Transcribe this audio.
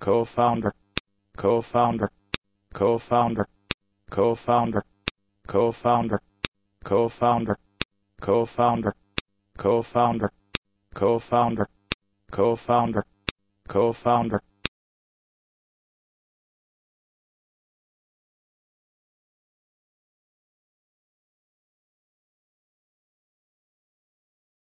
co-founder, co-founder, co-founder, co-founder, co-founder, co-founder, co-founder, co-founder, co-founder, co-founder, co-founder.